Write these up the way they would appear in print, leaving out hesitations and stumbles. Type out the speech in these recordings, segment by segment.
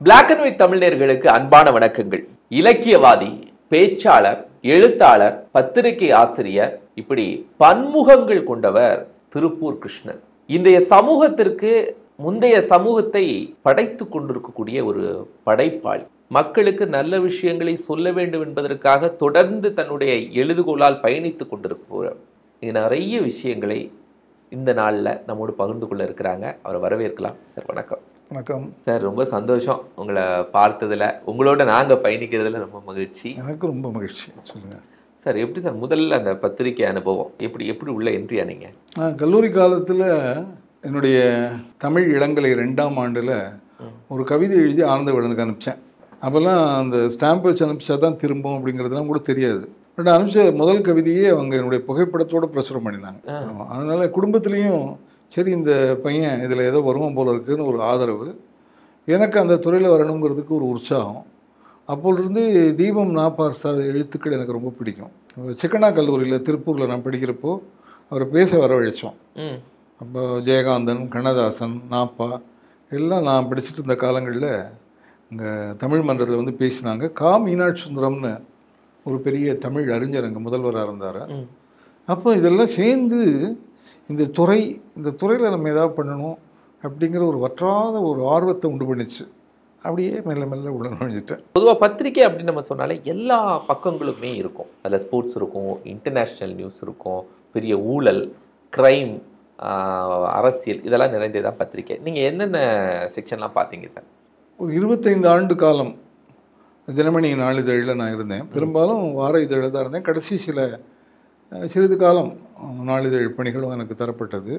Black and white தமிழர்களுக்கு அன்பான வணக்கங்கள். இலக்கியவாதி, பேச்சாளர், எழுத்தாளர், பத்திரிகை ஆசிரியர், இப்படி பன்முகங்கள் கொண்டவர் திருப்பூர் கிருஷ்ணன். இன்றைய சமூகத்திற்கு முந்தைய சமூகத்தை படைத்து கொண்டிருக்கக்கூடிய ஒரு படைப்பாளி. மக்களுக்கு நல்ல விஷயங்களை சொல்ல வேண்டும் என்பதற்காக தொடர்ந்து தன்னுடைய எழுதுகோளால் பயணித்துக் கொண்டிருக்கிறார். நிறைய விஷயங்களை இந்த நாளில் நம்மோடு பகிர்ந்து கொள்ள இருக்கிறாங்க. அவரை வரவேற்கலாம். சார் வணக்கம். வணக்கம் சார். ரொம்ப சந்தோஷம் உங்களை பார்த்ததில், உங்களோட நாங்கள் பயணிக்கிறதுல ரொம்ப மகிழ்ச்சி. எனக்கு ரொம்ப மகிழ்ச்சி. சொல்லுங்கள் சார். எப்படி சார் முதல்ல அந்த பத்திரிகை அனுபவம் எப்படி உள்ள என்ட்ரி ஆனீங்க? நான் கல்லூரி காலத்தில் என்னுடைய தமிழ் இளங்கலை 2ஆம் ஆண்டில் ஒரு கவிதை எழுதி ஆனந்த விடனுக்கு அனுப்பிச்சேன். அப்போல்லாம் அந்த ஸ்டாம்ப் வச்சு அனுப்பிச்சா தான் திரும்பும் அப்படிங்கிறதுலாம் கூட தெரியாது. பட் அனுப்பிச்ச முதல் கவிதையே அவங்க என்னுடைய புகைப்படத்தோடு பிரசுரம் பண்ணினாங்க. அதனால் குடும்பத்துலேயும் சரி இந்த பையன் இதில் ஏதோ வருவோம் போல இருக்குதுன்னு ஒரு ஆதரவு, எனக்கு அந்த துறையில் வரணுங்கிறதுக்கு ஒரு உற்சாகம். அப்போலிருந்து தீபம் நாப்பார் சார் எழுத்துக்கள் எனக்கு ரொம்ப பிடிக்கும். சிக்கனா கல்லூரியில் திருப்பூரில் நான் படிக்கிறப்போ அவரை பேச வரவழைச்சோம். அப்போ ஜெயகாந்தன், கண்ணதாசன், நாப்பா எல்லாம் நான் படிச்சுட்டு இருந்த காலங்களில் இங்கே தமிழ் மன்றத்தில் வந்து பேசினாங்க. மீனாட்சி சுந்தரம்னு ஒரு பெரிய தமிழ் அறிஞர் அங்கே முதல்வராக இருந்தார். அப்போ இதெல்லாம் சேர்ந்து இந்த துறையில் நம்ம ஏதாவது பண்ணணும் அப்படிங்கிற ஒரு வற்றாத ஒரு ஆர்வத்தை உண்டு பண்ணிச்சு. அப்படியே மெல்ல மெல்ல உள்ள நுழைஞ்சிட்டேன். பொதுவாக பத்திரிக்கை அப்படின்னு நம்ம சொன்னாலே எல்லா பக்கங்களுமே இருக்கும். அதில் ஸ்போர்ட்ஸ் இருக்கும், இன்டர்நேஷ்னல் நியூஸ் இருக்கும், பெரிய ஊழல், கிரைம், அரசியல், இதெல்லாம் நிறைந்ததான் பத்திரிக்கை. நீங்கள் என்னென்ன செக்ஷன்லாம் பார்த்தீங்க சார்? ஒரு 25 ஆண்டு காலம் தினமணி நாளிதழில் நான் இருந்தேன். பெரும்பாலும் வார இதழில் தான் இருந்தேன். கடைசி சிறிது காலம் நாளிதழ் பணிகளும் எனக்கு தரப்பட்டது.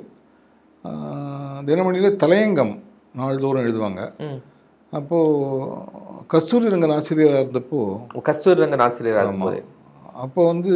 தினமணியில் தலையங்கம் நாள்தோறும் எழுதுவாங்க. அப்போது கஸ்தூரி ரங்கன் ஆசிரியராக இருந்தப்போ அப்போ வந்து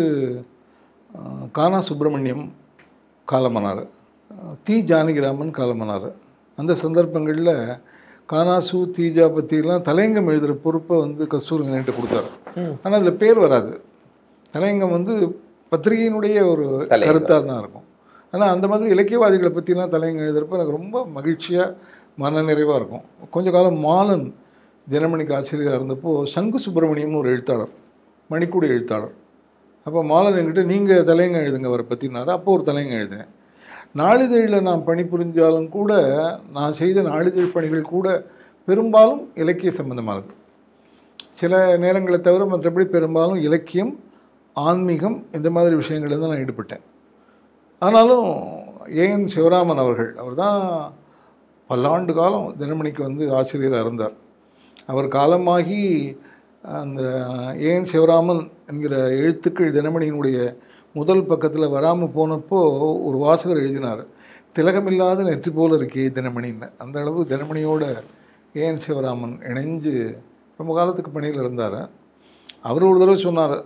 கானா சுப்பிரமணியம் காலமானார், ஜானகிராமன் காலமானார். அந்த சந்தர்ப்பங்களில் கானாசு, தீஜா பற்றிலாம் தலையங்கம் எழுதுகிற பொறுப்பை வந்து கஸ்தூரி ரங்கன்கிட்ட கொடுத்தாரு. ஆனால் அதில் பேர் வராது. தலையங்கம் வந்து பத்திரிகையினுடைய ஒரு கருத்தாக தான் இருக்கும். ஆனால் அந்த மாதிரி இலக்கியவாதிகளை பற்றிலாம் தலையங்கம் எழுதுகிறப்ப எனக்கு ரொம்ப மகிழ்ச்சியாக மனநிறைவாக இருக்கும். கொஞ்ச காலம் மாலன் தினமணிக்கு ஆசிரியராக இருந்தப்போ சங்கு சுப்பிரமணியம்னு ஒரு எழுத்தாளர், மணிக்கூட எழுத்தாளர். அப்போ மாலன் என்கிட்ட நீங்கள் தலையங்கம் எழுதுங்க அவரை பற்றினாரு. அப்போ ஒரு தலையங்கம் எழுதினேன். நாளிதழில் நான் பணிபுரிஞ்சாலும் கூட நான் செய்த நாளிதழ் பணிகள் கூட பெரும்பாலும் இலக்கிய சம்பந்தமானது. சில நேரங்களை தவிர மற்றபடி பெரும்பாலும் இலக்கியம், ஆன்மீகம், இந்த மாதிரி விஷயங்களில் தான் நான் ஈடுபட்டேன். ஆனாலும் ஏஎன் சிவராமன் அவர் தான் பல்லாண்டு காலம் தினமணிக்கு வந்து ஆசிரியராக இருந்தார். அவர் காலமாகி அந்த ஏஎன் சிவராமன் என்கிற எழுத்துக்கள் தினமணியினுடைய முதல் பக்கத்தில் வராமல் போனப்போ ஒரு வாசகர் எழுதினார், திலகமில்லாத நெற்றி போல இருக்கே தினமணின்னு. அந்த அளவு தினமணியோட ஏஎன் சிவராமன் இணைஞ்சு ரொம்ப காலத்துக்கு பணியில் இருந்தார். அவர் ஒரு தடவை சொன்னார்,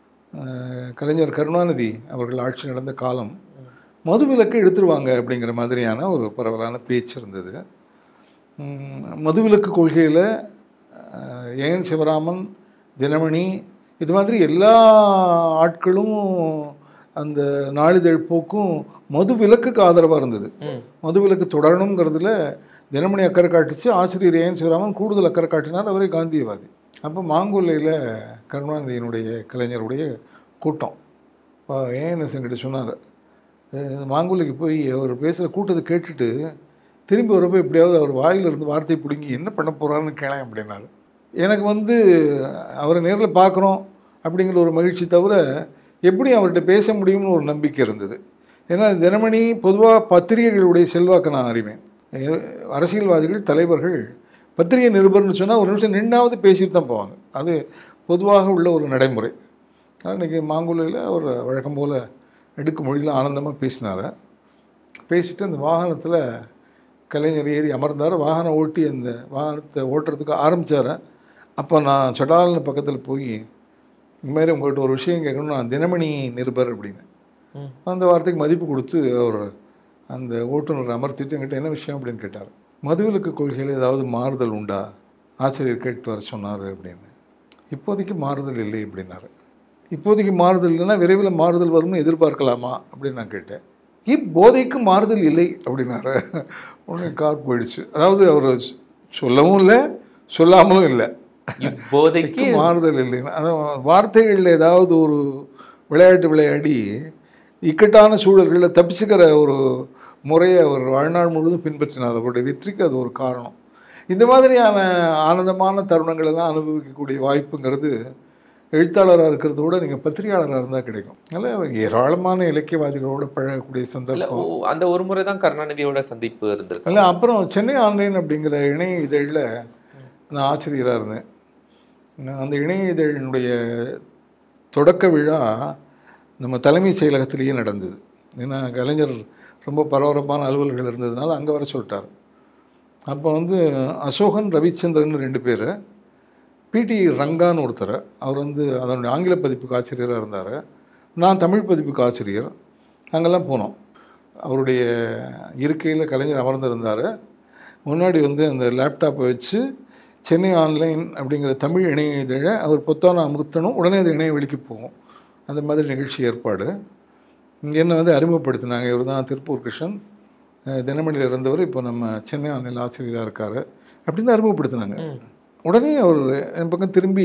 கலைஞர் கருணாநிதி அவர்கள் ஆட்சி நடந்த காலம் மதுவிலக்கை எடுத்துருவாங்க அப்படிங்கிற மாதிரியான ஒரு பரவலான பேச்சு இருந்தது. மதுவிலக்கு கொள்கையில் ஏஎன் சிவராமன், தினமணி, இது மாதிரி எல்லா ஆட்களும் அந்த நாளிதழ் போக்கும் மதுவிலக்குக்கு ஆதரவாக இருந்தது. மதுவிலக்கு தொடரணுங்கிறதுல தினமணி அக்கறை காட்டுச்சு. ஆசிரியர் ஏஎன் சிவராமன் கூடுதல் அக்கறை காட்டினார். அவரே காந்தியவாதி. அப்போ மாங்குல்லையில் கருணாநிதியினுடைய கலைஞருடைய கூட்டம். இப்போ ஏஎன்எஸ் என்கிட்ட சொன்னார், மாங்குல்லைக்கு போய் அவர் பேசுகிற கூட்டத்தை கேட்டுட்டு திரும்பி வரப்போ எப்படியாவது அவர் வாயிலிருந்து வார்த்தை பிடுங்கி என்ன பண்ண போகிறாருன்னு கேளேன் அப்படின்னாரு. எனக்கு வந்து அவரை நேரில் பார்க்குறோம் அப்படிங்கிற ஒரு மகிழ்ச்சி தவிர எப்படி அவர்கிட்ட பேச முடியும்னு ஒரு நம்பிக்கை இருந்தது. ஏன்னா தினமணி பொதுவாக பத்திரிகைகளுடைய செல்வாக்கை நான் அறிவேன். அரசியல்வாதிகள், தலைவர்கள் பத்திரிகை நிருபர்னு சொன்னால் ஒரு நிமிஷம் நின்னாவது பேசிட்டு தான் போவாங்க. அது பொதுவாக உள்ள ஒரு நடைமுறை. அன்றைக்கி மாங்குல்லையில் அவர் வழக்கம் போல் எடுக்கும் மொழியில் ஆனந்தமாக பேசினார். பேசிட்டு அந்த வாகனத்தில் கலைஞர் ஏறி அமர்ந்தார். வாகனம் ஓட்டி அந்த வாகனத்தை ஓட்டுறதுக்கு ஆரம்பித்தார். அப்போ நான் சடால்னு பக்கத்தில் போய் இந்தமாதிரி உங்கள்கிட்ட ஒரு விஷயம் கேட்கணும், நான் தினமணி நிருபர் அப்படின்னு. அந்த வார்த்தைக்கு மதிப்பு கொடுத்து அவர் அந்த ஓட்டுநர் அமர்த்திட்டு என்கிட்ட என்ன விஷயம் அப்படின்னு கேட்டார். மதுவிலக்கு கொள்கையில் ஏதாவது மாறுதல் உண்டா, ஆசிரியர் கேட்டு வர சொன்னார் அப்படின்னு. இப்போதைக்கு மாறுதல் இல்லை அப்படின்னாரு. இப்போதைக்கு மாறுதல் இல்லைன்னா விரைவில் மாறுதல் வரும்னு எதிர்பார்க்கலாமா அப்படின்னு நான் கேட்டேன். இப்போதைக்கு மாறுதல் இல்லை அப்படின்னாரு. உடனே கார் போயிடுச்சு. அதாவது அவர் சொல்லவும் இல்லை, சொல்லாமலும் இல்லை, இப்போதைக்கு மாறுதல் இல்லைன்னா அதான் வார்த்தைகளில் ஏதாவது ஒரு விளையாட்டு விளையாடி இக்கட்டான சூழல்களில் தப்பிச்சுக்கிற ஒரு முறையை அவர் வாழ்நாள் முழுவதும் பின்பற்றினார். அவருடைய வெற்றிக்கு அது ஒரு காரணம். இந்த மாதிரியான ஆனந்தமான தருணங்கள் எல்லாம் அனுபவிக்கக்கூடிய வாய்ப்புங்கிறது எழுத்தாளராக இருக்கிறத விட நீங்கள் பத்திரிகையாளராக இருந்தால் கிடைக்கும். அதனால் ஏராளமான இலக்கியவாதிகளோட பழகக்கூடிய சந்தர்ப்பம். அந்த ஒரு முறை தான் கருணாநிதியோட சந்திப்பு இருந்திருக்கு. இல்லை, அப்புறம் சென்னை ஆன்லைன் அப்படிங்கிற இணைய இதழில் நான் ஆசிரியராக இருந்தேன். அந்த இணைய இதழினுடைய தொடக்க விழா நம்ம தலைமைச் செயலகத்திலேயே நடந்தது. ஏன்னா கலைஞர் ரொம்ப பரபரப்பான அலுவல்கள் இருந்ததுனால அங்கே வர சொல்லிட்டார். அப்போ வந்து அசோகன், ரவிச்சந்திரன் 2 பேர், பிடி ரங்கான்னு ஒருத்தர், அவர் வந்து அதனுடைய ஆங்கில பதிப்புக்கு ஆசிரியராக இருந்தார். நான் தமிழ் பதிப்புக்கு ஆசிரியர். அங்கெல்லாம் போனோம். அவருடைய இருக்கையில் கலைஞர் அமர்ந்திருந்தார். முன்னாடி வந்து அந்த லேப்டாப்பை வச்சு சென்னை ஆன்லைன் அப்படிங்கிற தமிழ் இணைய இதழை அவர் பொத்தான அமுத்தணும், உடனே அது இணைய வெளிக்கு போகும். அந்த மாதிரி நிகழ்ச்சி ஏற்பாடு. இங்கே என்ன வந்து அறிமுகப்படுத்தினாங்க. இவர் தான் திருப்பூர் கிருஷ்ணன், தினமணியில் இருந்தவர், இப்போ நம்ம சென்னை ஆன்லைனில் ஆசிரியராக இருக்கார் அப்படின்னு அறிமுகப்படுத்தினாங்க. உடனே அவர் என் பக்கம் திரும்பி,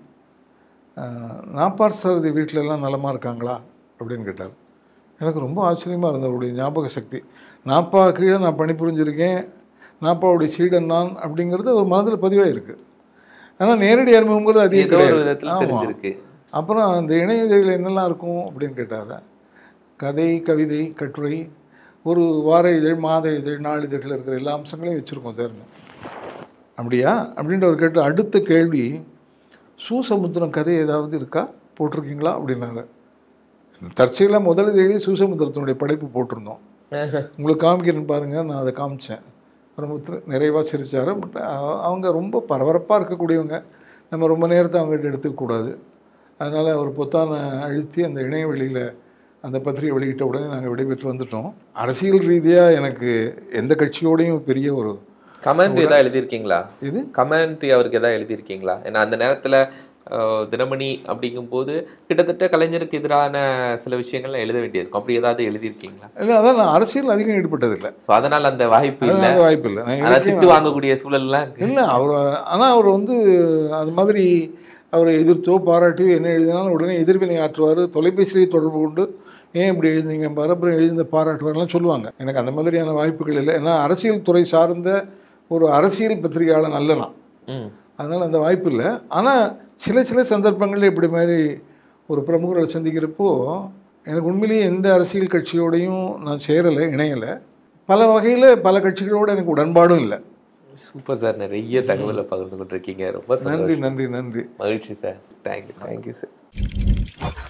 நாப்பார் சாரதி வீட்டிலெல்லாம் நலமாக இருக்காங்களா அப்படின்னு கேட்டார். எனக்கு ரொம்ப ஆச்சரியமாக இருந்தது அவருடைய ஞாபக சக்தி. நாப்பா கீழே நான் பணிபுரிஞ்சிருக்கேன், நாப்பாவுடைய சீடன் நான் அப்படிங்கிறது ஒரு மனதில் பதிவாக இருக்குது. ஆனால் நேரடி அறிமுகங்கிறது அதிகம் கிடையாது. ஆமாம். அப்புறம் அந்த இணைய இதழில் என்னெல்லாம் இருக்கும் அப்படின்னு கேட்டார். கதை, கவிதை, கட்டுரை, ஒரு வார இதழ், மாத இதழ், நாளிதழில் இருக்கிற எல்லா அம்சங்களையும் வச்சுருக்கோம் சார். அப்படியா அப்படின்ற ஒரு கேட்டு அடுத்த கேள்வி, சூசமுத்திரம் கதை ஏதாவது இருக்கா, போட்டிருக்கீங்களா அப்படின்னாரு. தற்செயலாக முதல் இதழே சூசமுத்திரத்தினுடைய படைப்பு போட்டிருந்தோம். உங்களுக்கு காமிக்கிறேன்னு பாருங்கள். நான் அதை காமிச்சேன். பிரமுத்திர நிறைவாக சிரித்தார். பட் அவங்க ரொம்ப பரபரப்பாக இருக்கக்கூடியவங்க, நம்ம ரொம்ப நேரத்தை அவங்ககிட்ட எடுத்துக்கக்கூடாது. அதனால் அவர் பொத்தான அழுத்தி அந்த இணையவெளியில் அந்த பத்திரிகை வெளியிட்ட உடனே நாங்கள் விடைபெற்று வந்துட்டோம். அரசியல் ரீதியாக எனக்கு எந்த கட்சியோடையும் பெரிய ஒரு கமெண்ட் எதாவது எழுதியிருக்கீங்களா? இது கமெண்ட் அவருக்கு எதாவது எழுதியிருக்கீங்களா? ஏன்னா அந்த நேரத்தில் தினமணி அப்படிங்கும்போது கிட்டத்தட்ட கலைஞருக்கு எதிரான சில விஷயங்கள்லாம் எழுத வேண்டியிருக்கும். அப்படி ஏதாவது எழுதியிருக்கீங்களா? இல்லை, அதான் நான் அரசியல் அதிகம் ஈடுபட்டதில்லை. ஸோ அதனால் அந்த வாய்ப்பு இல்லை. நான் திட்டு வாங்கக்கூடிய சூழல்லாம் இல்லை. ஆனால் அவர் வந்து அது மாதிரி அவரை எதிர்த்தோ பாராட்டியோ என்ன எழுதினாலும் உடனே எதிர்வினை ஆற்றுவார். தொலைபேசியை தொடர்பு கொண்டு ஏன் இப்படி எழுதிங்க பரப்புறம் எழுந்த பாராட்டுவார்லாம் சொல்லுவாங்க. எனக்கு அந்த மாதிரியான வாய்ப்புகள் இல்லை. ஏன்னா அரசியல் துறை சார்ந்த ஒரு அரசியல் பத்திரிகையாளர் அல்ல நான். அதனால் அந்த வாய்ப்பு இல்லை. ஆனால் சில சந்தர்ப்பங்களில் இப்படி மாதிரி ஒரு பிரமுகர்களை சந்திக்கிறப்போ எனக்கு உண்மையிலேயே எந்த அரசியல் கட்சியோடையும் நான் சேரலை, இணையலை. பல வகையில் பல கட்சிகளோடு எனக்கு உடன்பாடும் இல்லை. சூப்பர் சார், நிறைய தகவலை பகிர்ந்து கொண்டிருக்கீங்க. ரொம்ப நன்றி. மகிழ்ச்சி சார். Thank you sir.